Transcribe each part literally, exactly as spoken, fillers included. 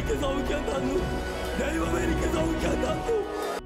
എനിക്ക് സൗഖ്യം തന്നു. ദൈവം എനിക്ക് സൗഖ്യം തന്നു.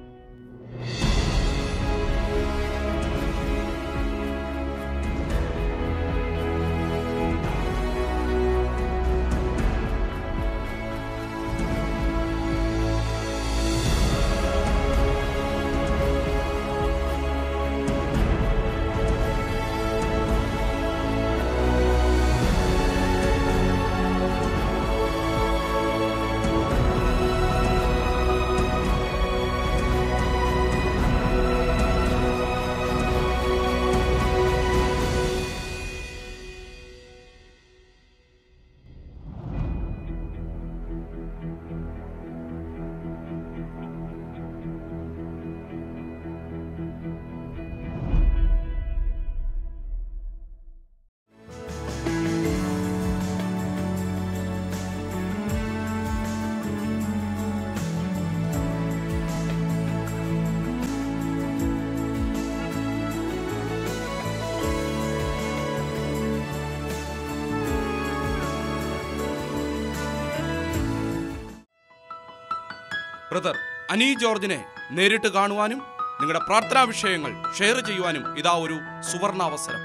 ബ്രദർ അനി ജോർജിനെ നേരിട്ട് കാണുവാനും നിങ്ങളുടെ പ്രാർത്ഥനാ വിഷയങ്ങൾ ഷെയർ ചെയ്യുവാനും ഇതാ ഒരു സുവർണ അവസരം.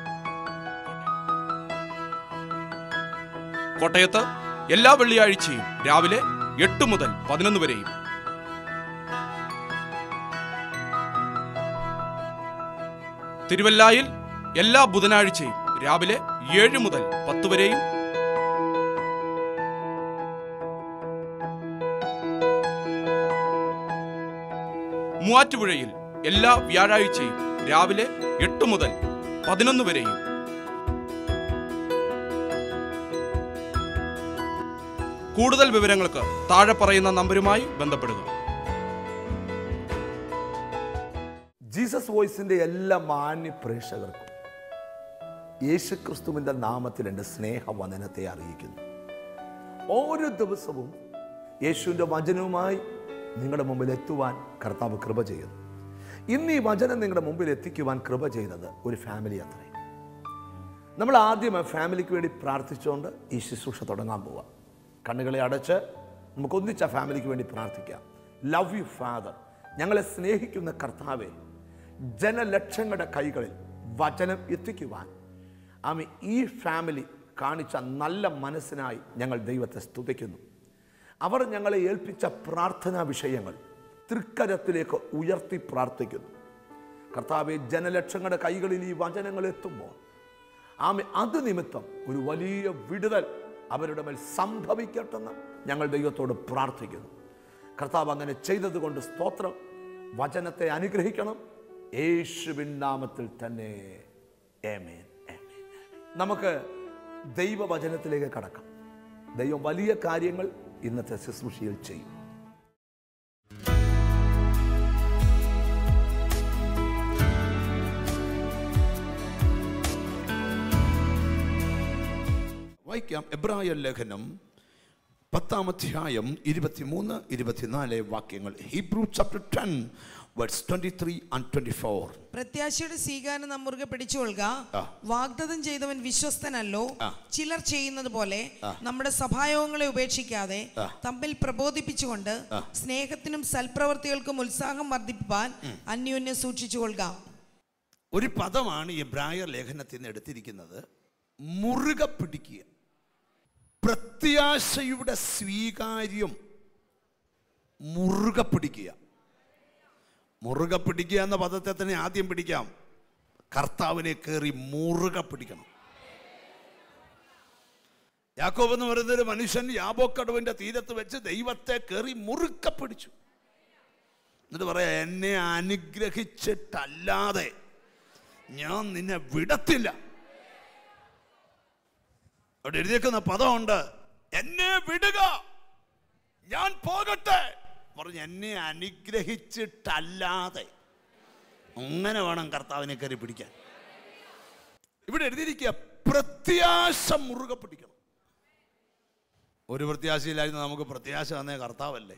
കോട്ടയത്ത് എല്ലാ വെള്ളിയാഴ്ചയും രാവിലെ എട്ട് മുതൽ പതിനൊന്ന് വരെയും, തിരുവല്ലായിൽ എല്ലാ ബുധനാഴ്ചയും രാവിലെ ഏഴ് മുതൽ പത്ത് വരെയും, മൂവാറ്റുപുഴയിൽ എല്ലാ വ്യാഴാഴ്ചയും രാവിലെ എട്ട് മുതൽ പതിനൊന്ന് വരെയും, കൂടുതൽ വിവരങ്ങൾക്ക് താഴെ പറയുന്ന നമ്പരുമായി ബന്ധപ്പെടുക. ജീസസ് വോയിസിന്റെ എല്ലാ മാന്യ പ്രേക്ഷകർക്കും യേശുക്രിസ്തുവിന്റെ നാമത്തിൽ എൻ്റെ സ്നേഹവന്ദനത്തെ അറിയിക്കുന്നു. ഓരോ ദിവസവും യേശുവിൻ്റെ വചനവുമായി നിങ്ങളുടെ മുമ്പിൽ എത്തുവാൻ കർത്താവ് കൃപ ചെയ്യുന്നു. ഇന്ന് ഈ വചനം നിങ്ങളുടെ മുമ്പിൽ എത്തിക്കുവാൻ കൃപ ചെയ്തത് ഒരു ഫാമിലി അത്രേ. നമ്മൾ ആദ്യം ഫാമിലിക്ക് വേണ്ടി പ്രാർത്ഥിച്ചുകൊണ്ട് ഈ ശുശ്രൂഷ തുടങ്ങാൻ പോവാം. കണ്ണുകളെ അടച്ച് നമുക്ക് ഒന്നിച്ച ഫാമിലിക്ക് വേണ്ടി പ്രാർത്ഥിക്കാം. ലവ് യു ഫാദർ, ഞങ്ങളെ സ്നേഹിക്കുന്ന കർത്താവെ, ജനലക്ഷങ്ങളുടെ കൈകളിൽ വചനം എത്തിക്കുവാൻ ആമി ഈ ഫാമിലി കാണിച്ച നല്ല മനസ്സിനായി ഞങ്ങൾ ദൈവത്തെ സ്തുതിക്കുന്നു. അവർ ഞങ്ങളെ ഏൽപ്പിച്ച പ്രാർത്ഥനാ വിഷയങ്ങൾ തൃക്കരത്തിലേക്ക് ഉയർത്തി പ്രാർത്ഥിക്കുന്നു. കർത്താവെ, ജനലക്ഷങ്ങളുടെ കൈകളിൽ ഈ വചനങ്ങൾ എത്തുമ്പോൾ ആമി അത് നിമിത്തം ഒരു വലിയ വിടുതൽ അവരുടെ മേൽ സംഭവിക്കട്ടെന്ന് ഞങ്ങൾ ദൈവത്തോട് പ്രാർത്ഥിക്കുന്നു. കർത്താവ് അങ്ങനെ ചെയ്തതുകൊണ്ട് സ്തോത്രം. വചനത്തെ അനുഗ്രഹിക്കണം യേശുവിൻ നാമത്തിൽ തന്നെ. ആമേൻ, ആമേൻ. നമുക്ക് ദൈവവചനത്തിലേക്ക് കടക്കാം. ദൈവം വലിയ കാര്യങ്ങൾ ഇന്നത്തെ ശുശ്രൂഷയിൽ ചെയ്യും. വായിക്കാം. എബ്രായ ലേഖനം പത്താം അധ്യായം ഇരുപത്തിമൂന്ന് ഇരുപത്തിനാല് വാക്യങ്ങൾ. Hebrew chapter ten verse twenty-three and twenty-four. പ്രത്യാശയുടെ സ്വീകാരം നാം മുറുകെ പിടിച്ചുകൊള്ളുക. വാഗ്ദത്തം ചെയ്തവൻ വിശ്വസ്തനല്ലോ. ചിലർ ചെയ്യുന്നത് പോലെ നമ്മുടെ സഭായോഗങ്ങളെ ഉപേക്ഷിക്കാതെ തമ്മിൽ പ്രബോധിപ്പിച്ചുകൊണ്ട് സ്നേഹത്തിനും സൽപ്രവർത്തികൾക്കും ഉത്സാഹം വർദ്ധിപ്പാൻ അന്യോന്യം സൂക്ഷിച്ചുകൊള്ളുക. ഒരു പദമാണ് എബ്രായ ലേഖനത്തിൽ നിന്ന് എടുത്തിരിക്കുന്നത്, മുറുകെ പിടിക്കുക. പ്രത്യാശയുടെ സ്വീകാര്യം മുറുകെ പിടിക്കുക. മുറുകെ പിടിക്കുക എന്ന പദത്തെ തന്നെ ആദ്യം പിടിക്കാം. കർത്താവിനെ കയറി മുറുകെ പിടിക്കണം. യാക്കോബ് എന്ന് പറയുന്നൊരു മനുഷ്യൻ യാബോക്കടവിന്റെ തീരത്ത് വെച്ച് ദൈവത്തെ കയറി മുറുകെ പിടിച്ചു. എന്നിട്ട് പറയാ, എന്നെ അനുഗ്രഹിച്ചിട്ടല്ലാതെ ഞാൻ നിന്നെ വിടത്തില്ല. അവിടെ എഴുതിയേക്കുന്ന പദമുണ്ട്, എന്നെ വിടുക, ഞാൻ പോകട്ടെ പറഞ്ഞു. എന്നെ അനുഗ്രഹിച്ചിട്ടല്ലാതെ. അങ്ങനെ വേണം കർത്താവിനെ കയറി പിടിക്കാൻ. ഇവിടെ എഴുതിയിരിക്കുക, പ്രത്യാശ മുറുകെ പിടിക്കണം. ഒരു പ്രത്യാശയിലായിരുന്നു നമുക്ക് പ്രത്യാശ തന്നേ കർത്താവല്ലേ.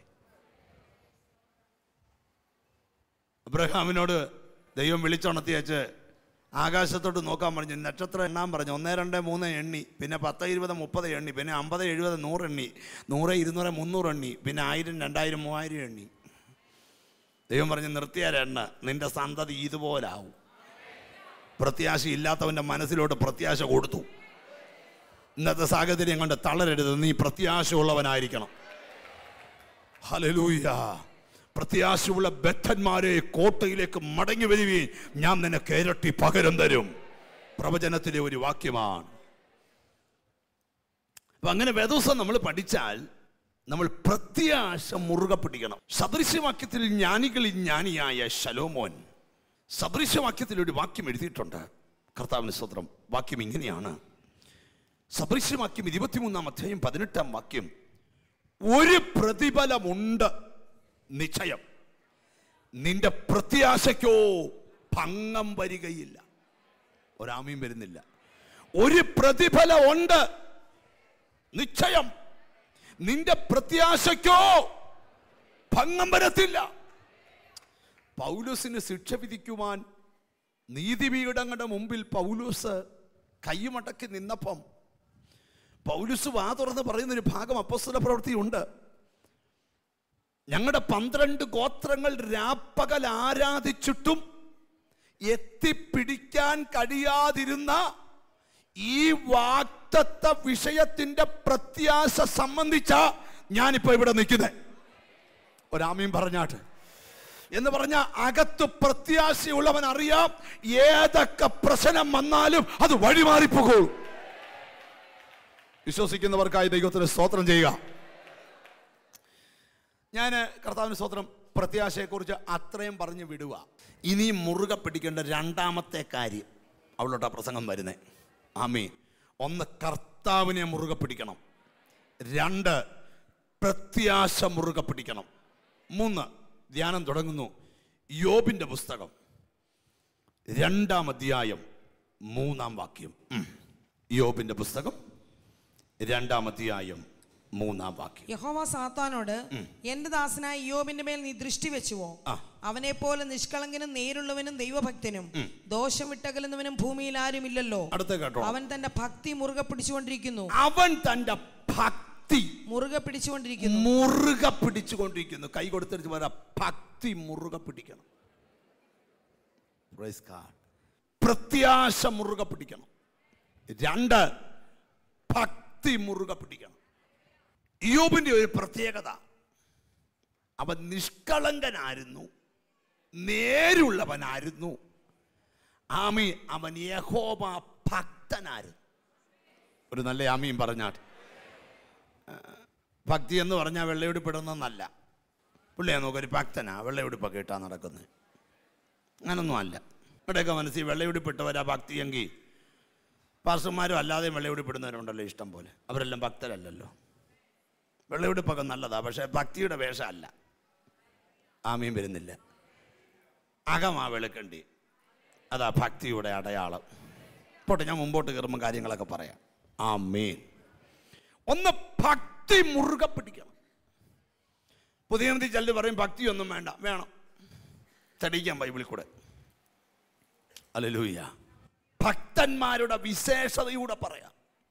അബ്രഹാമിനോട് ദൈവം വിളിച്ചുണർത്തി വെച്ച് ആകാശത്തോട്ട് നോക്കാൻ പറഞ്ഞു. നക്ഷത്രം എണ്ണാൻ പറഞ്ഞു. ഒന്ന് രണ്ട് മൂന്ന് എണ്ണി, പിന്നെ പത്ത് ഇരുപത് മുപ്പത് എണ്ണി, പിന്നെ അമ്പത് എഴുപത് നൂറ് എണ്ണി, നൂറ് ഇരുന്നൂറ് മുന്നൂറ് എണ്ണി, പിന്നെ ആയിരം രണ്ടായിരം മൂവായിരം എണ്ണി. ദൈവം പറഞ്ഞ് നിർത്തിയാൽ എണ്ണ, നിന്റെ സന്തതി ഇതുപോലാവും. പ്രത്യാശ ഇല്ലാത്തവൻ്റെ മനസ്സിലോട്ട് പ്രത്യാശ കൊടുത്തു. ഇന്നത്തെ സാഹചര്യം കണ്ട് തളരരുത്, നീ പ്രത്യാശയുള്ളവനായിരിക്കണം. ഹല്ലേലൂയ. പ്രത്യാശയുള്ള ബദ്ധന്മാരെ കോട്ടയിലേക്ക് മടങ്ങി വരുവീൻ, ഞാൻ നിനക്ക് ഇരട്ടി പകരം തരും. പ്രവചനത്തിലെ ഒരു വാക്യമാണ്. അപ്പൊ അങ്ങനെ വേദോസം നമ്മൾ പഠിച്ചാൽ നമ്മൾ പ്രത്യാശ മുറുകെ പിടിക്കണം. സദൃശ്യവാക്യത്തിൽ ജ്ഞാനികളിൽ ജ്ഞാനിയായ ശലോമോൻ സദൃശ്യവാക്യത്തിൽ ഒരു വാക്യം എഴുതിയിട്ടുണ്ട്. കർത്താവിന് സ്തോത്രം. വാക്യം ഇങ്ങനെയാണ്. സദൃശ്യവാക്യം ഇരുപത്തിമൂന്നാം അധ്യായം പതിനെട്ടാം വാക്യം. ഒരു പ്രതിഫലമുണ്ട് നിശ്ചയം, നിന്റെ പ്രത്യാശയ്ക്കോ ഭംഗം വരികയില്ല. ഒരാമയും വരുന്നില്ല. ഒരു പ്രതിഫലം ഉണ്ട് നിശ്ചയം, നിന്റെ പ്രത്യാശയ്ക്കോ ഭംഗം വരത്തില്ല. പൗലോസിന് ശിക്ഷ വിധിക്കുവാൻ നീതിപീഠങ്ങളുടെ മുമ്പിൽ പൗലോസ് കൈമടക്കി നിന്നപ്പം പൗലോസ് വാ തുറന്ന് പറയുന്നൊരു ഭാഗം അപ്പോസ്തല പ്രവൃത്തിയുണ്ട്. ഞങ്ങളുടെ പന്ത്രണ്ട് ഗോത്രങ്ങൾ രാപ്പകൽ ആരാധിച്ചിട്ടും എത്തിപ്പിടിക്കാൻ കഴിയാതിരുന്ന ഈ വാഗ്ദത്ത വിഷയത്തിന്റെ പ്രത്യാശ സംബന്ധിച്ച ഞാനിപ്പോ ഇവിടെ നിൽക്കുന്നത്. ഒരാമയും പറഞ്ഞാട്ട് എന്ന് പറഞ്ഞ അകത്ത് പ്രത്യാശയുള്ളവൻ അറിയാം, ഏതൊക്കെ പ്രശ്നം വന്നാലും അത് വഴിമാറിപ്പോകൂ. വിശ്വസിക്കുന്നവർക്കായി ദൈവത്തിന് സ്തോത്രം ചെയ്യുക. ഞാൻ കർത്താവിന് സ്തോത്രം പ്രത്യാശയെക്കുറിച്ച് അത്രയും പറഞ്ഞു വിടുക. ഇനി മുറുകെ പിടിക്കേണ്ട രണ്ടാമത്തെ കാര്യം, അവളോട്ടാ പ്രസംഗം വരുന്നേ. ആമീൻ. ഒന്ന്, കർത്താവിനെ മുറുകെ പിടിക്കണം. രണ്ട്, പ്രത്യാശ മുറുകെ പിടിക്കണം. മൂന്ന്, ധ്യാനം തുടങ്ങുന്നു. യോബിന്റെ പുസ്തകം രണ്ടാം അധ്യായം മൂന്നാം വാക്യം. യോബിന്റെ പുസ്തകം രണ്ടാം അധ്യായം മൂന്നാം വാക്യം. യഹോവ സാത്താനോട്, എന്റെ ദാസനായ യോബിന്റെ മേൽ നീ ദൃഷ്ടി വെച്ചുവോ? അവനെ പോലെ നിഷ്കളങ്കനും നേരുള്ളവനും ദൈവഭക്തനും ദോഷം വിട്ടകലുന്നവനും ഭൂമിയിൽ ആരുമില്ലല്ലോ. അടുത്ത കേട്ടോ. അവൻ തന്റെ ഭക്തി മുറുകെ പിടിച്ചുകൊണ്ടിരിക്കുന്നു. അവൻ തന്റെ ഭക്തി മുറുകെ പിടിച്ചുകൊണ്ടിരിക്കുന്നു. മുറുകെ പിടിച്ചുകൊണ്ടിരിക്കുന്നു. കൈ കൊടുത്തിട്ട് പറയാ, ഭക്തി മുറുകെ പിടിക്കണം. പ്രത്യാശ മുറുകെ പിടിക്കണം. രണ്ട്, ഭക്തി മുറുകെ പിടിക്കണം. യോബിന്റെ ഒരു പ്രത്യേകത, അവൻ നിഷ്കളങ്കനായിരുന്നു, നേരുള്ളവനായിരുന്നു. ആമീൻ. അവൻ യഹോവ ഭക്തനായിരുന്നു. ഒരു നല്ല ആമീൻ പറഞ്ഞാട്ട്. ഭക്തി എന്ന് പറഞ്ഞാൽ വെള്ളയുടിപ്പിടുന്നല്ല. പുള്ളിയെ നോക്കൊരു ഭക്തനാ, വെള്ളയുടിപ്പൊക്കെ ഇട്ടാ നടക്കുന്നത്. അങ്ങനൊന്നും അല്ല. ഇവിടെയൊക്കെ മനസ്സിൽ വെള്ളയുടിപ്പിട്ടവരാ ഭക്തിയെങ്കിൽ പാസ്റ്റർമാരും അല്ലാതെ വെള്ളയുടിപ്പിടുന്നവരുണ്ടല്ലോ ഇഷ്ടം പോലെ. അവരെല്ലാം ഭക്തരല്ലല്ലോ. വെള്ളയുടിപ്പൊക്കെ നല്ലതാ, പക്ഷെ ഭക്തിയുടെ വേഷമല്ല. ആമീൻ വരുന്നില്ല. അകമാ വെളുക്കണ്ടി, അതാ ഭക്തിയുടെ അടയാളം. പോട്ടെ, ഞാൻ മുമ്പോട്ട് കയറുമ്പോൾ കാര്യങ്ങളൊക്കെ പറയാം. ആമീൻ. ഒന്ന്, ഭക്തി മുറുകെ പിടിക്കണം. പുതിയ നിയമത്തിൽ ചിലർ പറയും ഭക്തിയൊന്നും വേണ്ട. വേണം, തെളിയിക്കാം ബൈബിളിൽ കൂടെ. ഹല്ലേലൂയ. ഭക്തന്മാരുടെ വിശേഷതയൂടെ പറയാം.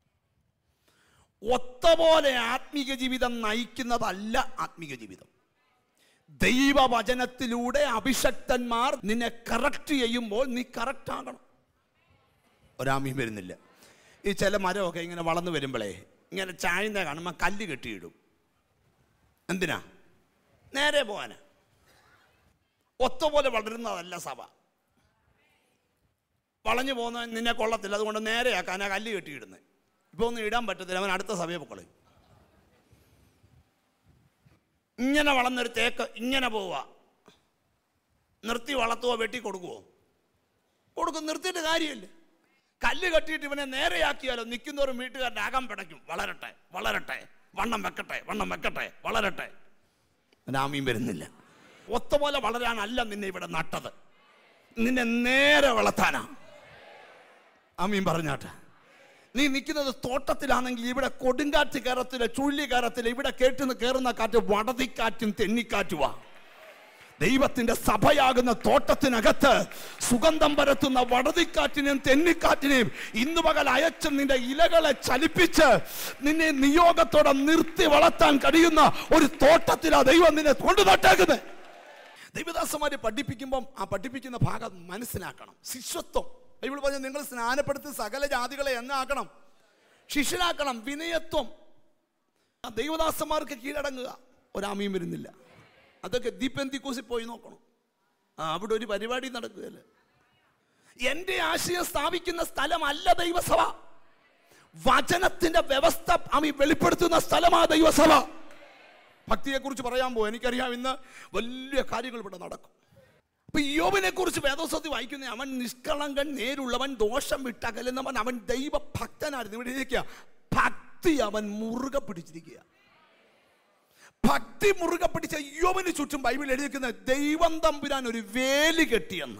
ഒത്തപോലെ ആത്മീക ജീവിതം നയിക്കുന്നതല്ല ആത്മീക ജീവിതം. ദൈവവചനത്തിലൂടെ അഭിഷക്തന്മാർ നിന്നെ കറക്റ്റ് ചെയ്യുമ്പോൾ നീ കറക്റ്റ് ആകണം. ഒരാമീൻ വരുന്നില്ല. ഈ ചില മരമൊക്കെ ഇങ്ങനെ വളർന്നു വരുമ്പോഴേ ഇങ്ങനെ ചായന്ന കാണുമ്പോൾ കല്ല് കെട്ടിയിടും. എന്തിനാ? നേരെ പോവാനാ. ഒത്തപോലെ വളരുന്നതല്ല സഭ. വളഞ്ഞു പോകുന്ന നിന്നെ കൊള്ളത്തില്ല, അതുകൊണ്ട് നേരെയാക്കാനാ കല്ല് കെട്ടിയിടുന്നത്. ഇപ്പൊ ഒന്നും ഇടാൻ പറ്റത്തില്ല, അവൻ അടുത്ത സഭയെ പൊക്കളയും. ഇങ്ങനെ വളർന്നൊരു തേക്ക് ഇങ്ങനെ പോവുക, നിർത്തി വളർത്തുവോ വെട്ടി കൊടുക്കുവോ? കൊടുക്കും. നിർത്തിയിട്ട് കാര്യമില്ല. കല്ല് കെട്ടിയിട്ട് ഇവനെ നേരെയാക്കിയാലോ നിൽക്കുന്നവരും വീട്ടുകാരുടെ അകം പിടയ്ക്കും. വളരട്ടെ വളരട്ടെ, വണ്ണം വെക്കട്ടെ വണ്ണം വെക്കട്ടെ, വളരട്ടെ. ആമീൻ വരുന്നില്ല. ഒത്തപോലെ വളരാനല്ല നിന്നെ ഇവിടെ നട്ടത്, നിന്നെ നേരെ വളർത്താനാ. ആമീൻ പറഞ്ഞാട്ടെ. നീ നിൽക്കുന്നത് തോട്ടത്തിലാണെങ്കിൽ ഇവിടെ കൊടുങ്കാറ്റ് കയറത്തില്ല, ചുഴലി കയറത്തില്ല. ഇവിടെ കേട്ടുനിന്ന് കയറുന്ന കാറ്റ് വടതിക്കാറ്റും തെന്നിക്കാറ്റുവാ. ദൈവത്തിന്റെ സഭയാകുന്ന തോട്ടത്തിനകത്ത് സുഗന്ധം പരത്തുന്ന വടതിക്കാറ്റിനെയും തെന്നിക്കാറ്റിനെയും ഇന്നു പകൽ അയച്ച് നിന്റെ ഇലകളെ ചലിപ്പിച്ച് നിന്നെ നിയോഗത്തോടെ നിർത്തി വളർത്താൻ കഴിയുന്ന ഒരു തോട്ടത്തിലാ ദൈവം നിന്നെ കൊണ്ടു നട്ടേക്കുന്നത്. ദൈവദാസന്മാരെ പഠിപ്പിക്കുമ്പം ആ പഠിപ്പിക്കുന്ന ഭാഗം മനസ്സിലാക്കണം. ശിഷ്യത്വം ബൈബിൾ പറഞ്ഞ നിങ്ങൾ സ്നാനപ്പെടുത്തി സകല ജാതികളെ എന്നാക്കണം, ശിഷ്യനാക്കണം. വിനയത്വം, ദൈവദാസന്മാർക്ക് കീഴടങ്ങുക. ഒരാമയും വരുന്നില്ല. അതൊക്കെ ദീപന്തിക്കൂസിൽ പോയി നോക്കണം. ആ അവിടെ ഒരു പരിപാടി നടക്കുകയല്ല. എന്റെ ആശയം സ്ഥാപിക്കുന്ന സ്ഥലമല്ല ദൈവസഭ. വചനത്തിന്റെ വ്യവസ്ഥ അമി വെളിപ്പെടുത്തുന്ന സ്ഥലമാണ് ദൈവസഭ. ഭക്തിയെക്കുറിച്ച് പറയാൻ പോകും. എനിക്കറിയാം ഇന്ന് വലിയ കാര്യങ്ങൾ ഇവിടെ നടക്കും. അപ്പൊ യോബിനെ കുറിച്ച് വേദോസ്തവത്തിൽ വായിക്കുന്ന അവൻ നിഷ്കളങ്കൻ, നേരുള്ളവൻ, ദോഷം വിട്ടകലുന്നവൻ, അവൻ ദൈവഭക്തനായിരുന്നു. ഇവിടെ ഇരിക്കുക, ഭക്തി അവൻ മുറുകെ പിടിച്ചിരിക്കുക. ഭക്തി മുറുകെ പിടിച്ച യോബിന് ചുറ്റും ബൈബിൾ എഴുതിയിരിക്കുന്ന ദൈവം തമ്പുരാൻ ഒരു വേലി കെട്ടിയെന്ന്.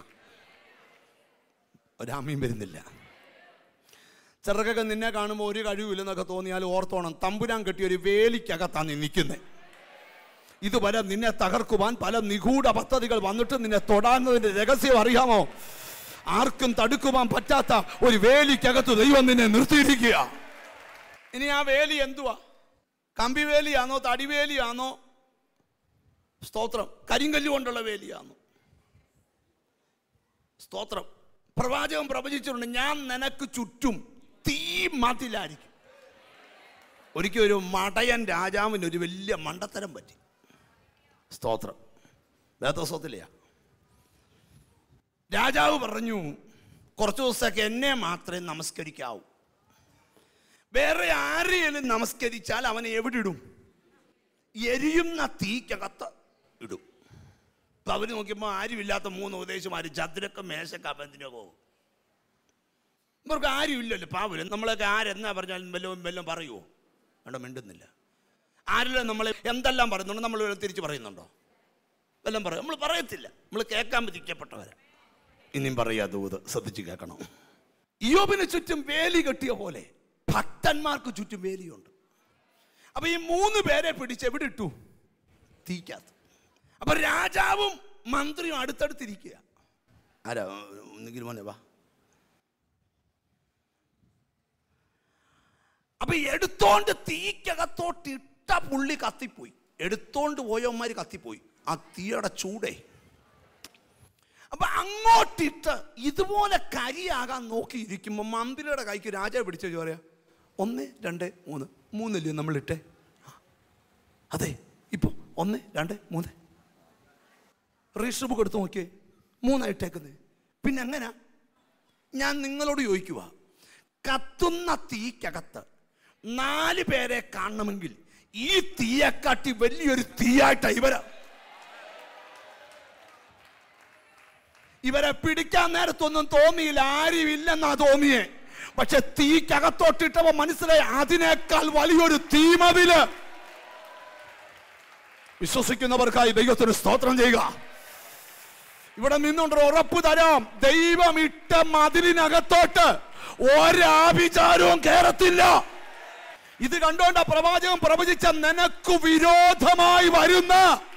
ഒരാമയും വരുന്നില്ല. ചെറുകൊക്കെ നിന്നെ കാണുമ്പോൾ ഒരു കഴിവില്ലെന്നൊക്കെ തോന്നിയാൽ ഓർത്തോണം, തമ്പുരാൻ കെട്ടിയ ഒരു വേലിക്കകത്താണ് നീ നിൽക്കുന്നത്. ഇതുവരെ നിന്നെ തകർക്കുവാൻ പല നിഗൂഢ പദ്ധതികൾ വന്നിട്ട് നിന്നെ തൊടാന്നതിന്റെ രഹസ്യം അറിയാമോ? ആർക്കും തടുക്കുവാൻ പറ്റാത്ത ഒരു വേലിക്കകത്ത് ദൈവം നിന്നെ നിർത്തിയിരിക്കുക. ഇനി ആ വേലി എന്തുവാ? കമ്പി വേലിയാണോ, തടിവേലിയാണോ, സ്തോത്രം, കരിങ്കല്ല് കൊണ്ടുള്ള വേലിയാണോ? സ്തോത്രം. പ്രവാചകൻ പ്രവചിച്ചിട്ടുണ്ട്, ഞാൻ നിനക്ക് ചുറ്റും തീ മതിലായിരിക്കും. ഒരിക്കൽ ഒരു മടയൻ രാജാവിന് ഒരു വലിയ മണ്ടത്തരം പറ്റി. സ്തോത്രം. വേദോസ്തവത്തിലെയാ. രാജാവ് പറഞ്ഞു, കുറച്ച് ദിവസമൊക്കെ എന്നെ മാത്രമേ നമസ്കരിക്കാവൂ, വേറെ ആരെയും നമസ്കരിച്ചാൽ അവനെ എവിടെ ഇടും? എരിയുന്ന തീക്കകത്ത് ഇടും. അപ്പൊ അവര് നോക്കിയപ്പോൾ ആരുമില്ലാത്ത മൂന്ന് ഉപദേശമാര് ചതുരക്ക മേശക്ക ബന്ധിനോ പോകും. ഇവർക്ക് ആരും ഇല്ലല്ലോ പാവലും. നമ്മളൊക്കെ ആരെന്നാ പറഞ്ഞാലും വല്ലതും വല്ലതും പറയുമോ? വേണ്ട, മിണ്ടുന്നില്ല. ആരെല്ലാം നമ്മളെ എന്തെല്ലാം പറയുന്നുണ്ടോ നമ്മൾ തിരിച്ച് പറയുന്നുണ്ടോ? വല്ലതും പറയും? നമ്മൾ പറയത്തില്ല. നമ്മൾ കേൾക്കാൻ വിധിക്കപ്പെട്ടവരാ. ഇനിയും പറയാ ദൂത് ശ്രദ്ധിച്ച് കേൾക്കണം. യോബിന് ചുറ്റും വേലി കെട്ടിയ പോലെ ഭക്തന്മാർക്ക് ചുറ്റും വേലിയുണ്ട്. അപ്പൊ ഈ മൂന്ന് പേരെ പിടിച്ച് എവിടെ ഇട്ടു? തീക്കകത്ത്. അപ്പൊ രാജാവും മന്ത്രിയും അടുത്തടുത്തിരിക്കുക. ആരാ ഒന്നെങ്കിലും മോനെ വാ. അപ്പൊ എടുത്തോണ്ട് തീക്കകത്തോട്ട് ഇട്ട പുള്ളി കത്തിപ്പോയി. എടുത്തോണ്ട് പോയവന്മാര് കത്തിപ്പോയി. ആ തീയുടെ ചൂടേ. അപ്പൊ അങ്ങോട്ടിട്ട് ഇതുപോലെ കരിയാകാൻ നോക്കിയിരിക്കുമ്പോ മന്ത്രിയുടെ കൈക്ക് രാജാവ് പിടിച്ചു പറയാ, ഒന്ന് രണ്ട് മൂന്ന് മൂന്നല്ലേ നമ്മൾ ഇട്ടേ? അതെ, ഇപ്പൊ ഒന്ന് രണ്ട് മൂന്ന്. രജിസ്റ്റർ ബുക്ക് എടുത്ത് നോക്കിയേ, മൂന്നായിട്ടേക്കുന്നത്. പിന്നെ എങ്ങനാ? ഞാൻ നിങ്ങളോട് ചോദിക്കുക, കത്തുന്ന തീക്കകത്ത് നാല് പേരെ കാണണമെങ്കിൽ ഈ തീയെക്കാട്ടി വലിയൊരു തീയായിട്ടാ ഇവര്. ഇവരെ പിടിക്കാൻ നേരത്തൊന്നും തോന്നിയില്ല, ആരും ഇല്ലെന്നാ തോന്നിയേ. പക്ഷെ തീക്കകത്തോട്ടിട്ടപ്പോ മനസ്സിലായി അതിനേക്കാൾ വലിയൊരു തീമതില്. വിശ്വസിക്കുന്നവർക്കായി ദൈവത്തിന് സ്തോത്രം ചെയ്യുക. ഇവിടെ നിന്നുകൊണ്ട് ഉറപ്പ് തരാം, ദൈവം ഇട്ട മതിലിനകത്തോട്ട് ഒരാഭിചാരവും കേറത്തില്ല. ഇത് കണ്ടോണ്ട പ്രവാചകൻ പ്രവചിച്ച നിനക്ക് വിരോധമായി വരുന്ന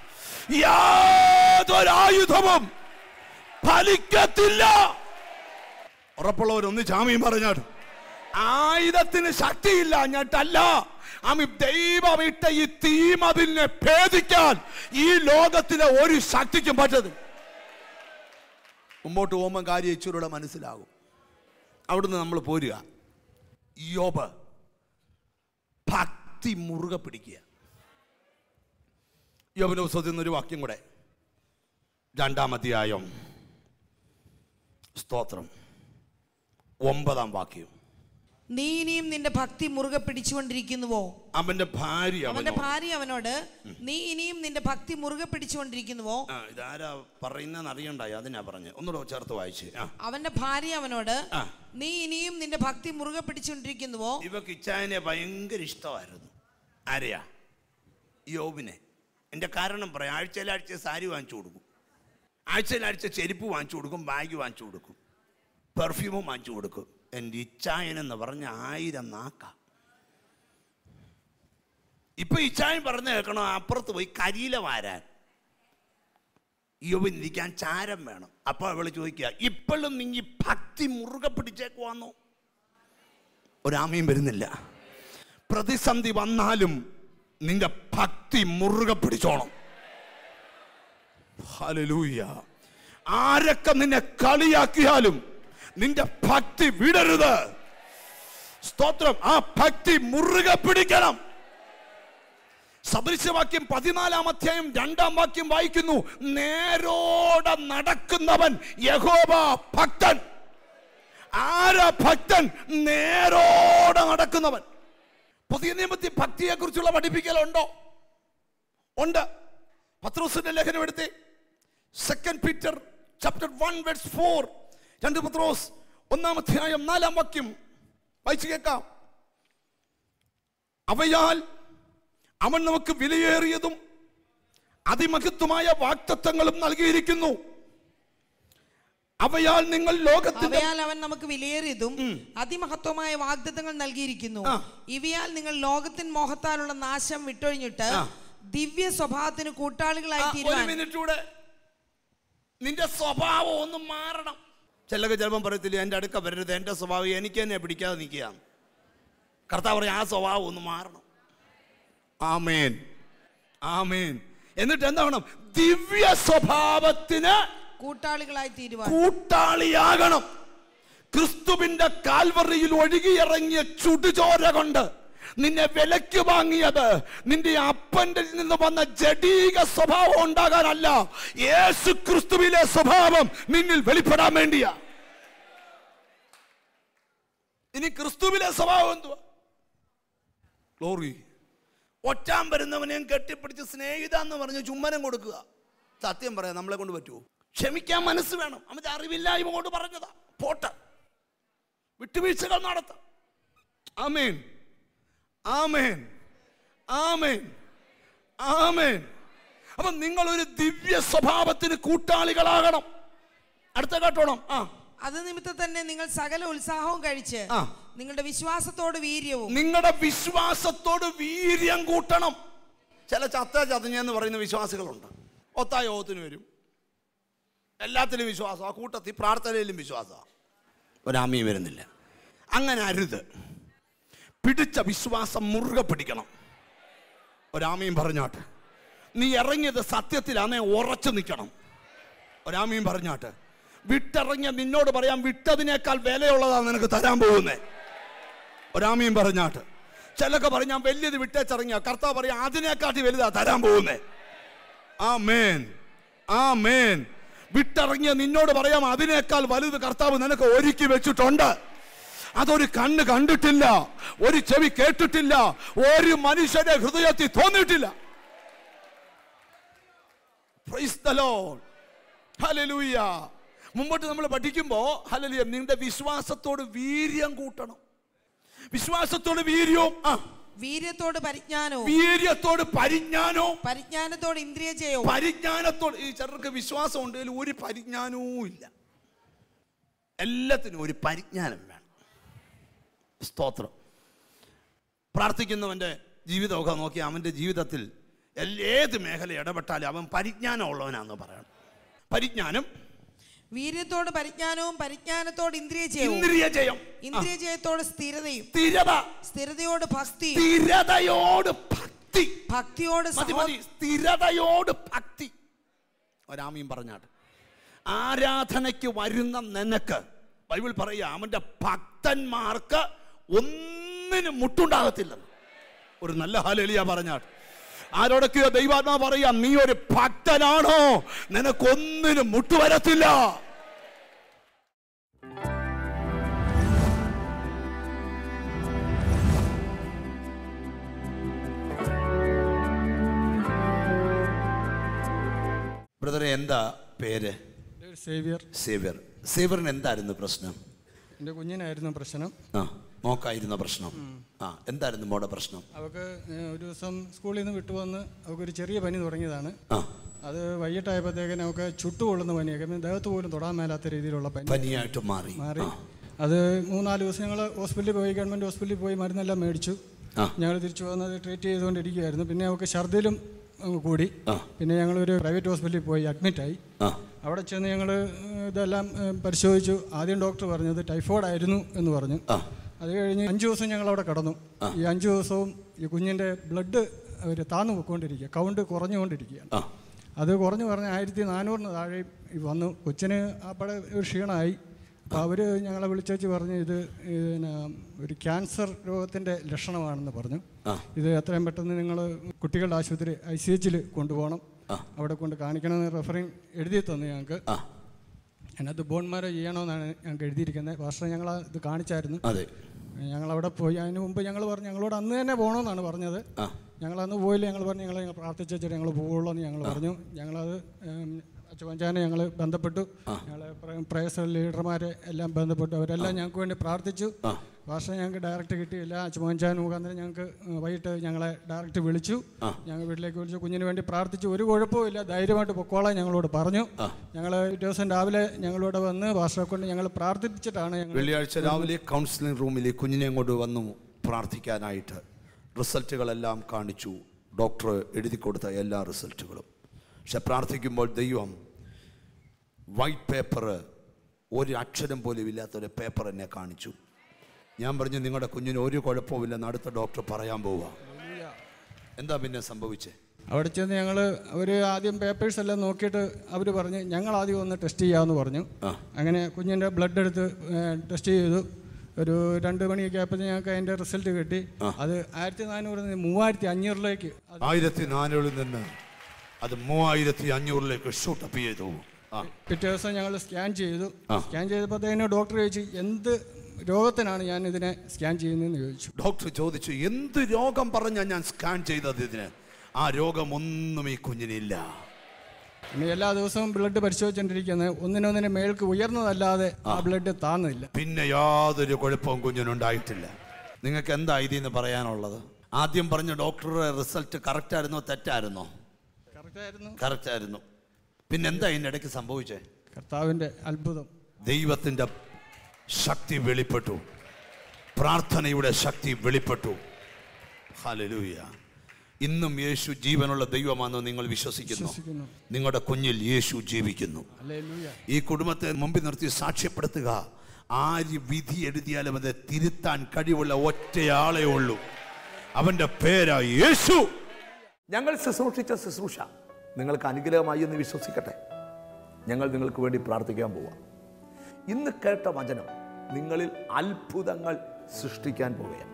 യാതൊരായുധവും ഫലിക്കത്തില്ല. ഉറപ്പുള്ളവരൊന്ന് ജാമ്യം പറഞ്ഞാൽ, ആയുധത്തിന് ശക്തിയില്ല ഞട്ടല്ല, അമി ദൈവം ഇട്ട ഈ തീമതിലിനെ ഭേദിക്കാൻ ഈ ലോകത്തിലെ ഒരു ശക്തിക്കും പറ്റത്. മുമ്പോട്ട് പോകുമ്പോൾ കാര്യം ഇച്ചൂരുടെ മനസ്സിലാകും. അവിടുന്ന് നമ്മൾ പോരുക. യോബ് ഭക്തി മുറുകെ പിടിക്കുക. യോബിന്റെ പുസ്തകത്തിൽ നിന്നൊരു വാക്യം കൂടെ, രണ്ടാം അധ്യായം, സ്തോത്രം, ഒമ്പതാം വാക്യം. നീ ഇനിയും നിന്റെ ഭക്തി മുറുകെ പിടിച്ചുകൊണ്ടിരിക്കുന്നുവോ? അവന്റെ ഭാര്യ അവന്റെ ഭാര്യ അവനോട്, നീ ഇനിയും നിന്റെ ഭക്തി മുറുകെ പിടിച്ചുകൊണ്ടിരിക്കുന്നുവോ? ഇതാരാ പറയുന്നതെന്ന് അറിയണ്ടായി, അതിനാ പറഞ്ഞത്. ഒന്നുകൂടെ ചേർത്ത് വായിച്ച്. അവന്റെ ഭാര്യ അവനോട്, നീ ഇനിയും നിന്റെ ഭക്തി മുറുകെ പിടിച്ചുകൊണ്ടിരിക്കുന്നുവോ? ഇവക്ക് ഇച്ചായനെ ഭയങ്കര ഇഷ്ടമായിരുന്നു. ആരെയാ? യോബിനെ. എന്റെ കാരണം പറയാം, ആഴ്ചയിലാഴ്ച സാരി വാങ്ങിച്ചു കൊടുക്കും, ആഴ്ചയിലാഴ്ച ചെരുപ്പ് വാങ്ങിച്ചു കൊടുക്കും, ബാഗ് വാങ്ങിച്ചു കൊടുക്കും, പെർഫ്യൂമും വാങ്ങിച്ചു കൊടുക്കും. എൻ്റെ ഇച്ചായനെന്ന് പറഞ്ഞ ആയിരം നാക്ക. ഇപ്പൊ ഇച്ചായൻ പറഞ്ഞു കേൾക്കണോ, അപ്പുറത്ത് പോയി കരിയില വാരാൻ. ഇയ്യോബിനിരിക്കാൻ ചാരം വേണം. അപ്പോൾ അവൾ ചോദിക്കുക, ഇപ്പോഴും നീ ഭക്തി മുറുകെ പിടിച്ചേക്കുവാന്നോ? ഒരാമയും വരുന്നില്ല. പ്രതിസന്ധി വന്നാലും നിന്റെ ഭക്തി മുറുകെ പിടിച്ചോണം. ഹല്ലേലൂയ. ആരൊക്കെ നിന്നെ കളിയാക്കിയാലും നിന്റെ ഭക്തി വിടരുത്. സ്തോത്രം. ആ ഭക്തി മുറുകെ പിടിക്കണം. സദൃശവാക്യം പതിനാലാം അധ്യായം രണ്ടാം വാക്യം വായിക്കുന്നു, നേരോടെ നടക്കുന്നവൻ യഹോവ ഭക്തൻ. ആരാ ഭക്തൻ? നേരോടെ നടക്കുന്നവൻ. പുതിയ നിയമത്തിൽ ഭക്തിയെ കുറിച്ചുള്ള പഠിപ്പിക്കലുണ്ടോ? ഉണ്ട്. പത്രോസിന്റെ ലേഖനം എടുത്തേ, second Peter chapter one verse four. രണ്ട് പത്രോസ് ഒന്നാം അധ്യായം നാലാം വാക്യം വായിച്ചു കേൾക്കാം. അവയാൽ അവൻ നമുക്ക് വിലയേറിയതും അതിമഹത്വമായ വാഗ്ദത്തങ്ങളും നൽകിയിരിക്കുന്നു. അവയാൽ നിങ്ങൾ ലോകത്തിന്റെ അവയാൽ അവൻ നമുക്ക് വിലയേറിയതും അതിമഹത്വമായ വാഗ്ദത്തങ്ങൾ നൽകിയിരിക്കുന്നു. ഇവയാൽ നിങ്ങൾ ലോകത്തിൻ മോഹത്താലുള്ള നാശം വിട്ടൊഴിഞ്ഞിട്ട് ദിവ്യ സ്വഭാവത്തിന് കൂട്ടാളികളായി തീരുവാൻ. ഒരു മിനിറ്റൂടെ, നിന്റെ സ്വഭാവം ഒന്ന് മാറണം. ചിലക്ക് ചിലപ്പം പറയത്തില്ല, എൻ്റെ അടുക്ക വരരുത്, എൻ്റെ സ്വഭാവം എനിക്ക് തന്നെ പിടിക്കാതെ നിൽക്കുക. കർത്താവ് പറയും, ആ സ്വഭാവം ഒന്ന് മാറണം. ആമേൻ, ആമേൻ. എന്നിട്ട് എന്താ വേണം? ദിവ്യ സ്വഭാവത്തിന് കൂട്ടാളികളായി തീരുവാൻ. കൂട്ടാളിയാകണം. ക്രിസ്തുവിന്റെ കാൽവറിയിൽ ഒഴുകിയിറങ്ങിയ ചുടുചോര കൊണ്ട് നിന്നെ വിലയ്ക്ക് വാങ്ങിയത് നിന്റെ അപ്പന്റെ നിന്ന് വന്ന ജഡീക സ്വഭാവം ഉണ്ടാകാനല്ല, യേശു ക്രിസ്തുവിലെ സ്വഭാവം നിന്നിൽ വെളിപ്പെടാൻ വേണ്ടിയാ. ഇനി ക്രിസ്തുവിലെ സ്വഭാവം എന്തുവാ? ഗ്ലോറി. ഒറ്റാൻ വരുന്നവനെയും കെട്ടിപ്പിടിച്ച് സ്നേഹിത എന്ന് പറഞ്ഞ് ചുമ്മനം കൊടുക്കുക. സത്യം പറയാം, നമ്മളെ കൊണ്ട് പറ്റുമോ? ക്ഷമിക്കാൻ മനസ്സ് വേണം. അവന്റെ അറിവില്ലായ്മ കൊണ്ട് പറഞ്ഞതാ. പോട്ടെ, വിട്ടുവീഴ്ചകൾ നടത്താം. ആമേൻ, ആമേൻ, ആമേൻ, ആമേൻ. അപ്പൊ നിങ്ങൾ ഒരു ദിവ്യ സ്വഭാവത്തിന് കൂട്ടാളികളാകണം. അടുത്ത കാട്ടോണം. ആ അത് നിമിത്തം തന്നെ നിങ്ങൾ സകല ഉത്സാഹവും കഴിച്ച് നിങ്ങളുടെ വിശ്വാസത്തോട് വീര്യവും. നിങ്ങളുടെ വിശ്വാസത്തോട് വീര്യം കൂട്ടണം. ചില ചത്ത ചതഞ്ഞെന്ന് പറയുന്ന വിശ്വാസികളുണ്ട്. ഒത്തായ ഓത്തിന് വരും, എല്ലാത്തിലും വിശ്വാസം, ആ കൂട്ടത്തിൽ പ്രാർത്ഥനയിലും വിശ്വാസം, ഒരാമയും വരുന്നില്ല. അങ്ങനെ അരുത്. പിടിച്ച വിശ്വാസം മുറുകെ പിടിക്കണം. ഒരാമയും പറഞ്ഞാട്ട്. നീ ഇറങ്ങിയത് സത്യത്തിലാണേ ഉറച്ചു നിൽക്കണം. ഒരാമയും പറഞ്ഞാട്ട്. വിട്ടിറങ്ങിയ നിന്നോട് പറയാം, വിട്ടതിനേക്കാൾ വിലയുള്ളതാണ് നിനക്ക് തരാൻ പോകുന്നേ. ഒരാമയും പറഞ്ഞാട്ട്. ചിലൊക്കെ പറഞ്ഞാൽ വലിയത് വിട്ടേച്ചിറങ്ങിയ കർത്താവ് പറയാം, അതിനേക്കാട്ടി വലുതാ തരാൻ പോകുന്നേ. ആമേൻ, ആമേൻ. വിട്ടിറങ്ങിയ നിന്നോട് പറയാം, അതിനേക്കാൾ വലുത് കർത്താവ് നിനക്ക് ഒരുക്കി വെച്ചിട്ടുണ്ട്. അതൊരു കണ്ണ് കണ്ടിട്ടില്ല, ഒരു ചെവി കേട്ടിട്ടില്ല, ഒരു മനുഷ്യന്റെ ഹൃദയത്തിൽ തോന്നിയിട്ടില്ല. Praise the Lord. ഹല്ലേലൂയ. മുമ്പോട്ട് നമ്മൾ പഠിക്കുമ്പോ ഹല്ലേലൂയ, നിന്റെ വിശ്വാസത്തോട് വീര്യം കൂട്ടണം. വിശ്വാസത്തോട് വീര്യവും, ആ വീര്യത്തോട് പരിജ്ഞാനവും, വീര്യത്തോട് പരിജ്ഞാനവും, പരിജ്ഞാനത്തോട് ഇന്ദ്രിയ ജയവും. പരിജ്ഞാനത്തോട്, ഈ ചിലർക്ക് വിശ്വാസം ഉണ്ടെങ്കിൽ ഒരു പരിജ്ഞാനവും ഇല്ല. എല്ലാത്തിനും ഒരു പരിജ്ഞാനം വേണം. സ്തോത്രം. പ്രാർത്ഥിക്കുന്നവന്റെ ജീവിതമൊക്കെ നോക്കി അവന്റെ ജീവിതത്തിൽ ഏത് മേഖല ഇടപെട്ടാലും അവൻ പരിജ്ഞാനം ഉള്ളവനാണെന്ന് പറയണം. പരിജ്ഞാനം, വീര്യത്തോട് പരിജ്ഞാനവും, പരിജ്ഞാനത്തോട് ഇന്ദ്രിയ ജയവും, ഇന്ദ്രിയ ജയം, ഇന്ദ്രിയ ജയത്തോട് സ്ഥിരതയും, സ്ഥിരത, സ്ഥിരതയോട് ഭക്തി, സ്ഥിരതയോട് ഭക്തി, ഭക്തിയോട് സ്ഥിരതയോട് ഭക്തി. ഒരാമയും പറഞ്ഞാട്ട്. ആരാധനയ്ക്ക് വരുന്ന നിനക്ക് ബൈബിൾ പറയുക, അവന്റെ ഭക്തന്മാർക്ക് ഒന്നിനും മുട്ടുണ്ടാകത്തില്ലെന്ന്. ഒരു നല്ല ഹല്ലേലൂയ പറഞ്ഞാട്ട്. ആരോടൊക്കെയോ ദൈവാത്മാ പറയാ, നീ ഒരു ഭക്തനാണോ, നിനക്കൊന്നിനും മുട്ടുവരത്തില്ല. ബ്രദറെ, എന്താ പേര്? സേവ്യർ. സേവ്യർ. സേവ്യറിന് എന്തായിരുന്നു പ്രശ്നം? എൻ്റെ കുഞ്ഞിനായിരുന്നു പ്രശ്നം. ആ, മോക്കായിരുന്നു പ്രശ്നം. ആ, എന്തായിരുന്നു മോടെ പ്രശ്നം? അവൾക്ക് ഒരു ദിവസം സ്കൂളിൽ നിന്ന് വിട്ടുവന്ന് അവൾക്കൊരു ചെറിയ പനി തുടങ്ങിയതാണ്. ആ, അത് വൈകിട്ടായപ്പോഴത്തേക്കിന് അവൾക്ക് ചുട്ടുകൊള്ളുന്ന പനിയൊക്കെ, ദേഹത്ത് പോലും തൊടാൻ മേലാത്ത രീതിയിലുള്ള പനി പനിയായിട്ട് മാറി മാറി അത് മൂന്നാല് ദിവസം ഞങ്ങൾ ഹോസ്പിറ്റലിൽ പോയി, ഗവൺമെൻറ് ഹോസ്പിറ്റലിൽ പോയി മരുന്നെല്ലാം മേടിച്ചു. ഞങ്ങൾ തിരിച്ചു വന്നത് ട്രീറ്റ് ചെയ്തുകൊണ്ടിരിക്കുകയായിരുന്നു. പിന്നെ അവൾക്ക് ഛർദിലും അങ്ങ് കൂടി. പിന്നെ ഞങ്ങളൊരു പ്രൈവറ്റ് ഹോസ്പിറ്റലിൽ പോയി അഡ്മിറ്റായി. അവിടെ ചെന്ന് ഞങ്ങൾ ഇതെല്ലാം പരിശോധിച്ചു. ആദ്യം ഡോക്ടർ പറഞ്ഞത് ടൈഫോയിഡ് ആയിരുന്നു എന്ന് പറഞ്ഞു. അത് കഴിഞ്ഞ് അഞ്ച് ദിവസം ഞങ്ങൾ അവിടെ കിടന്നു. ഈ അഞ്ച് ദിവസവും ഈ കുഞ്ഞിൻ്റെ ബ്ലഡ് അവർ താന്നു പോയിക്കൊണ്ടിരിക്കുക, കൗണ്ട് കുറഞ്ഞുകൊണ്ടിരിക്കുകയാണ്. അത് കുറഞ്ഞു പറഞ്ഞ് ആയിരത്തി നാനൂറിന് താഴെ വന്നു. കൊച്ചിന് അപ്പോഴെ ഒരു ക്ഷീണമായി. അപ്പോൾ അവർ ഞങ്ങളെ വിളിച്ചു പറഞ്ഞ് ഇത് പിന്നെ ഒരു ക്യാൻസർ രോഗത്തിൻ്റെ ലക്ഷണമാണെന്ന് പറഞ്ഞു. ഇത് എത്രയും പെട്ടെന്ന് നിങ്ങൾ കുട്ടികളുടെ ആശുപത്രി ഐ സി എച്ചിൽ കൊണ്ടുപോകണം, അവിടെ കൊണ്ട് കാണിക്കണമെന്ന് റെഫറിങ് എഴുതി തന്നു ഞങ്ങൾക്ക്. അതിനകത്ത് ബോൺമാരോ ചെയ്യണമെന്നാണ് ഞങ്ങൾക്ക് എഴുതിയിരിക്കുന്നത്. പക്ഷേ ഞങ്ങൾ ഇത് കാണിച്ചായിരുന്നു. ഞങ്ങളവിടെ പോയി. അതിന് മുമ്പ് ഞങ്ങൾ പറഞ്ഞു ഞങ്ങളോട് അന്ന് തന്നെ പോകണമെന്നാണ് പറഞ്ഞത്. ഞങ്ങളന്ന് പോയില്ല. ഞങ്ങൾ പറഞ്ഞു ഞങ്ങൾ പ്രാർത്ഥിച്ചിട്ട് ഞങ്ങൾ പോകുള്ളൂ എന്ന് ഞങ്ങൾ പറഞ്ഞു. ഞങ്ങളത് അച്ചുപഞ്ചാനെ ഞങ്ങൾ ബന്ധപ്പെട്ടു. ഞങ്ങൾ പ്രേയർ ലീഡർമാരെ എല്ലാം ബന്ധപ്പെട്ടു. അവരെല്ലാം ഞങ്ങൾക്ക് വേണ്ടി പ്രാർത്ഥിച്ചു. ഭാഷ ഞങ്ങൾക്ക് ഡയറക്റ്റ് കിട്ടിയില്ല. അച്ചുപഞ്ചാൻ മുഖാന്തരം ഞങ്ങൾക്ക് വൈകിട്ട് ഞങ്ങളെ ഡയറക്റ്റ് വിളിച്ചു. ഞങ്ങൾ വീട്ടിലേക്ക് വിളിച്ചു, കുഞ്ഞിന് വേണ്ടി പ്രാർത്ഥിച്ചു. ഒരു കുഴപ്പമില്ല, ധൈര്യമായിട്ട് പൊക്കോളാൻ ഞങ്ങളോട് പറഞ്ഞു. ഞങ്ങൾ ഒരു ദിവസം രാവിലെ ഞങ്ങളോട് വന്ന് ഭാഷയെ കൊണ്ട് ഞങ്ങൾ പ്രാർത്ഥിച്ചിട്ടാണ് ഞങ്ങൾ വെള്ളിയാഴ്ച രാവിലെ കൗൺസിലിംഗ് റൂമിൽ കുഞ്ഞിനെ കൊണ്ട് വന്നു പ്രാർത്ഥിക്കാനായിട്ട്. റിസൾട്ടുകളെല്ലാം കാണിച്ചു, ഡോക്ടർ എഴുതി കൊടുത്ത എല്ലാ റിസൾട്ടുകളും. പക്ഷെ പ്രാർത്ഥിക്കുമ്പോൾ ദൈവം വൈറ്റ് പേപ്പർ, ഒരു അക്ഷരം പോലും ഇല്ലാത്തൊരു പേപ്പർ എന്നെ കാണിച്ചു. ഞാൻ പറഞ്ഞു നിങ്ങളുടെ കുഞ്ഞിന് ഒരു കുഴപ്പമില്ലെന്ന് അടുത്ത ഡോക്ടർ പറയാൻ പോവുക. എന്താ പിന്നെ സംഭവിച്ചേ? അവിടെ ചെന്ന് ഞങ്ങൾ അവർ ആദ്യം പേപ്പേഴ്സ് എല്ലാം നോക്കിയിട്ട് അവർ പറഞ്ഞ് ഞങ്ങൾ ആദ്യം ഒന്ന് ടെസ്റ്റ് ചെയ്യാമെന്ന് പറഞ്ഞു. അങ്ങനെ കുഞ്ഞിൻ്റെ ബ്ലഡ് എടുത്ത് ടെസ്റ്റ് ചെയ്തു. ഒരു രണ്ട് മണിയൊക്കെ ആയപ്പോൾ ഞങ്ങൾക്ക് അതിൻ്റെ റിസൾട്ട് കിട്ടി. അത് ആയിരത്തി നാനൂറിൽ നിന്ന് മൂവായിരത്തി അഞ്ഞൂറിലേക്ക് ആയിരത്തി നാനൂറിൽ നിന്ന് അത് മൂവായിരത്തി അഞ്ഞൂറിലേക്ക് ഷൂട്ടപ്പ് ചെയ്തു. പിറ്റേ ദിവസം ഞങ്ങൾ സ്കാൻ ചെയ്തു. സ്കാൻ ചെയ്തപ്പോഴത്തേന് ഡോക്ടർ ചോദിച്ചു എന്ത് രോഗത്തിനാണ് ഞാൻ ഇതിനെ സ്കാൻ ചെയ്യുന്നതെന്ന് ചോദിച്ചു. ഡോക്ടർ ചോദിച്ചു എന്ത് രോഗം പറഞ്ഞാൽ ഞാൻ സ്കാൻ ചെയ്തത് ഇതിന്? ആ രോഗമൊന്നും ഈ കുഞ്ഞിനില്ല. പിന്നെ എല്ലാ ദിവസവും ബ്ലഡ് പരിശോധിച്ചുകൊണ്ടിരിക്കുന്നത് ഒന്നിനൊന്നിനെ മേൾക്ക് ഉയർന്നതല്ലാതെ ആ ബ്ലഡ് താന്നില്ല. പിന്നെ യാതൊരു കുഴപ്പവും കുഞ്ഞിനുണ്ടായിട്ടില്ല. നിങ്ങൾക്ക് എന്താ ഇതിന്ന് പറയാനുള്ളത്? ആദ്യം പറഞ്ഞ ഡോക്ടറുടെ റിസൾട്ട് കറക്റ്റ് ആയിരുന്നോ തെറ്റായിരുന്നോ? കറക്റ്റ് ആയിരുന്നു. പിന്നെ എന്താ ഇതിൻ്റെ ഇടയ്ക്ക് സംഭവിച്ചേ? കർത്താവിൻ്റെ അത്ഭുതം, ദൈവത്തിൻ്റെ ശക്തി വെളിപ്പെട്ടു, പ്രാർത്ഥനയുടെ ശക്തി വെളിപ്പെട്ടു. ഹല്ലേലൂയ. ഇന്നും യേശു ജീവനുള്ള ദൈവമാണെന്ന് നിങ്ങൾ വിശ്വസിക്കുന്നു? നിങ്ങളുടെ കുഞ്ഞിൽ യേശു ജീവിക്കുന്നു. ഈ കുടുംബത്തെ മുമ്പിൽ നിർത്തി സാക്ഷ്യപ്പെടുത്തുക. ആര് വിധി എഴുതിയാലും അത് തിരുത്താൻ കഴിവുള്ള ഒറ്റയാളേ ഉള്ളൂ. അവന്റെ പേരാ യേശു. ഞങ്ങൾ ശുശ്രൂഷിച്ച ശുശ്രൂഷ നിങ്ങൾക്ക് അനുഗ്രഹമായി എന്ന് വിശ്വസിക്കട്ടെ. ഞങ്ങൾ നിങ്ങൾക്ക് വേണ്ടി പ്രാർത്ഥിക്കാൻ പോവാം. ഇന്ന് കേട്ട വചനം നിങ്ങളിൽ അത്ഭുതങ്ങൾ സൃഷ്ടിക്കാൻ പോവുകയാണ്.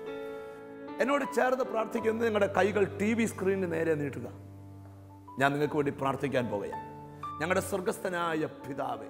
എന്നോട് ചേർന്ന് പ്രാർത്ഥിക്കുന്ന നിങ്ങളുടെ കൈകൾ ടി വി സ്ക്രീനിന് നേരെ നീട്ടുക. ഞാൻ നിങ്ങൾക്ക് വേണ്ടി പ്രാർത്ഥിക്കാൻ പോവുകയാണ്. ഞങ്ങളുടെ സ്വർഗസ്ഥനായ പിതാവേ,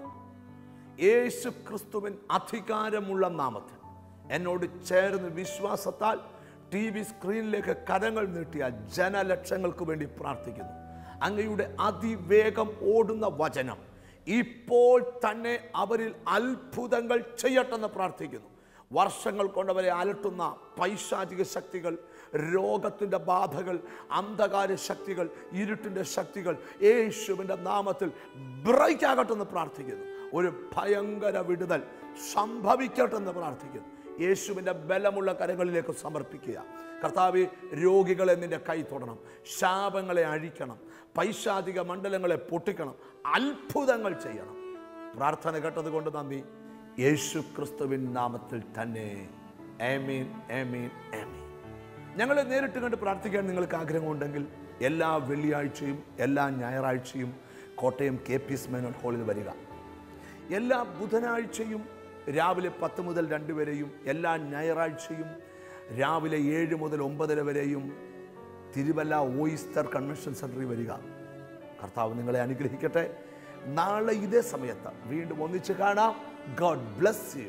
യേശു ക്രിസ്തുവിൻ അധികാരമുള്ള നാമത്തിൽ എന്നോട് ചേർന്ന് വിശ്വാസത്താൽ ടി വി സ്ക്രീനിലേക്ക് കരങ്ങൾ നീട്ടിയ ജനലക്ഷങ്ങൾക്ക് വേണ്ടി പ്രാർത്ഥിക്കുന്നു. അങ്ങയുടെ അതിവേഗം ഓടുന്ന വചനം ഇപ്പോൾ തന്നെ അവരിൽ അത്ഭുതങ്ങൾ ചെയ്യട്ടെന്ന് പ്രാർത്ഥിക്കുന്നു. വർഷങ്ങൾ കൊണ്ടവരെ അലട്ടുന്ന പൈശാചിക ശക്തികൾ, രോഗത്തിൻ്റെ ബാധകൾ, അന്ധകാര ശക്തികൾ, ഇരുട്ടിൻ്റെ ശക്തികൾ യേശുവിൻ്റെ നാമത്തിൽ ബ്രേക്ക് ആകട്ടെന്ന് പ്രാർത്ഥിക്കുന്നു. ഒരു ഭയങ്കര വിടുതൽ സംഭവിക്കട്ടെന്ന് പ്രാർത്ഥിക്കുന്നു. യേശുവിൻ്റെ ബലമുള്ള കരങ്ങളിലേക്ക് സമർപ്പിക്കുക. കർത്താവേ, രോഗികളെ നിന്റെ കൈ തൊടണം, ശാപങ്ങളെ അഴിക്കണം, പൈശാചിക മണ്ഡലങ്ങളെ പൊട്ടിക്കണം, അത്ഭുതങ്ങൾ ചെയ്യണം. പ്രാർത്ഥന കേട്ടത് കൊണ്ട് നന്ദി. യേശു ക്രിസ്തുവിൻ നാമത്തിൽ തന്നെ. ആമീൻ, ആമീൻ, ആമീൻ. ഞങ്ങളെ നേരിട്ട് കണ്ട് പ്രാർത്ഥിക്കാൻ നിങ്ങൾക്ക് ആഗ്രഹമുണ്ടെങ്കിൽ എല്ലാ വെള്ളിയാഴ്ചയും എല്ലാ ഞായറാഴ്ചയും Kottayam K P S Menon ഹാളിൽ വരിക. എല്ലാ ബുധനാഴ്ചയും രാവിലെ പത്ത് മുതൽ രണ്ട് വരെയും എല്ലാ ഞായറാഴ്ചയും രാവിലെ ഏഴ് മുതൽ ഒമ്പതര വരെയും തിരുവല്ല ഓയിസ്റ്റർ കൺവെൻഷൻ സെൻറ്ററിൽ വരിക. കർത്താവ് നിങ്ങളെ അനുഗ്രഹിക്കട്ടെ. നാളെ ഇതേ സമയത്ത് വീണ്ടും ഒന്നിച്ച് കാണാം. God bless you.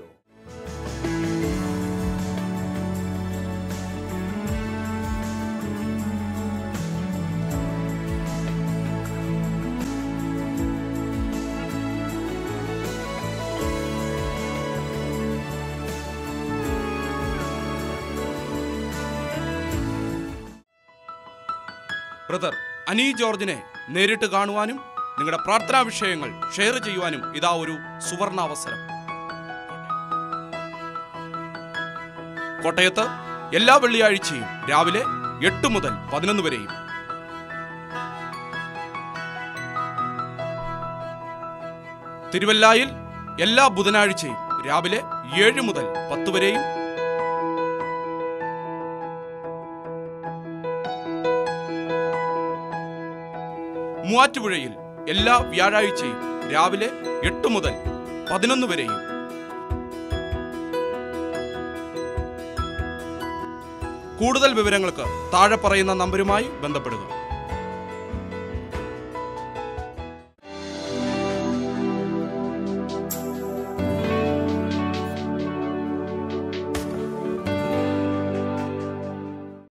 Brother Ani ജോർജിനെ നേരിട്ട് കാണുവാനും നിങ്ങളുടെ പ്രാർത്ഥനാ വിഷയങ്ങൾ ഷെയർ ചെയ്യുവാനും ഇതാ ഒരു സുവർണാവസരം. കോട്ടയത്ത് എല്ലാ വെള്ളിയാഴ്ചയും രാവിലെ എട്ട് മുതൽ പതിനൊന്ന് വരെയും തിരുവല്ലായിൽ എല്ലാ ബുധനാഴ്ചയും രാവിലെ ഏഴ് മുതൽ പത്ത് വരെയും മൂവാറ്റുപുഴയിൽ എല്ലാ വ്യാഴാഴ്ചയും രാവിലെ എട്ട് മുതൽ പതിനൊന്ന് വരെയും കൂടുതൽ വിവരങ്ങൾക്ക് താഴെ പറയുന്ന നമ്പരുമായി ബന്ധപ്പെടുക.